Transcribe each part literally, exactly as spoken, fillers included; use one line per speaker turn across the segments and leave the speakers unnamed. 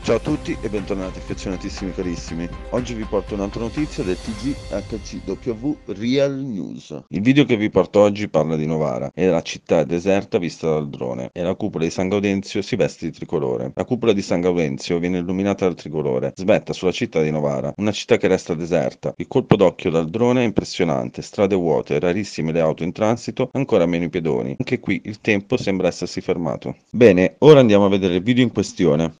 Ciao a tutti e bentornati affezionatissimi carissimi. Oggi vi porto un'altra notizia del T G H C W Real News. Il video che vi porto oggi parla di Novara e la città è deserta vista dal drone e la cupola di San Gaudenzio si veste di tricolore. La cupola di San Gaudenzio viene illuminata dal tricolore, svetta sulla città di Novara, una città che resta deserta. Il colpo d'occhio dal drone è impressionante, strade vuote, rarissime le auto in transito, ancora meno i pedoni. Anche qui il tempo sembra essersi fermato. Bene, ora andiamo a vedere il video in questione.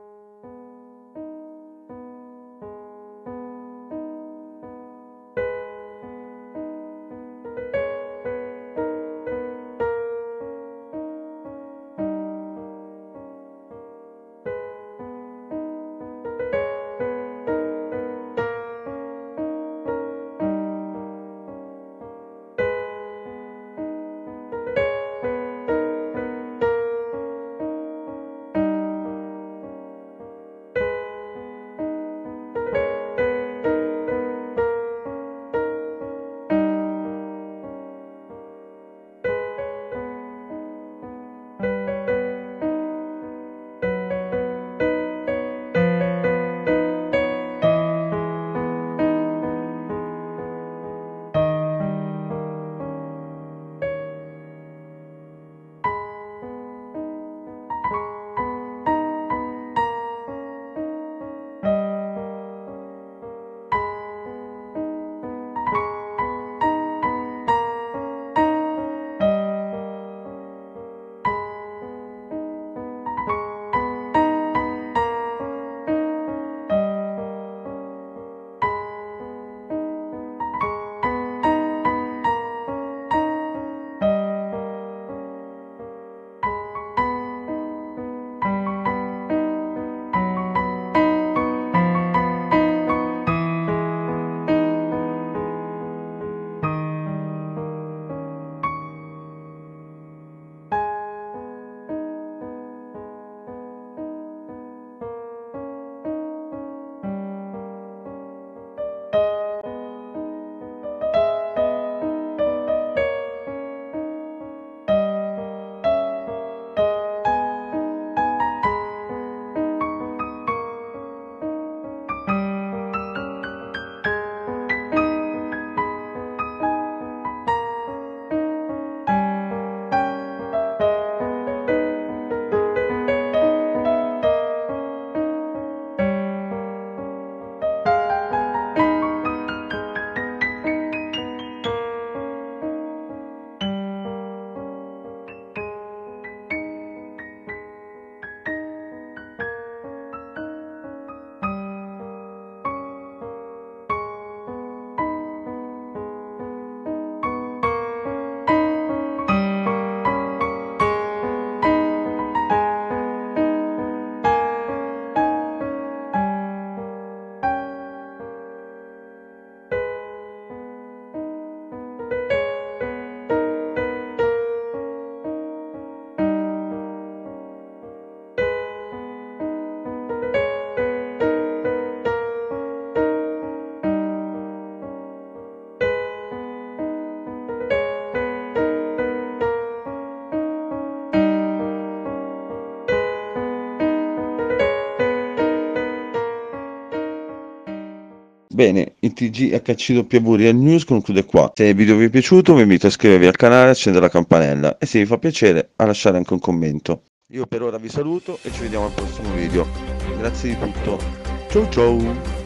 Bene, il T G H C W Real News conclude qua. Se il video vi è piaciuto vi invito a iscrivervi al canale e accendere la campanella e se vi fa piacere a lasciare anche un commento. Io per ora vi saluto e ci vediamo al prossimo video. Grazie di tutto. Ciao ciao!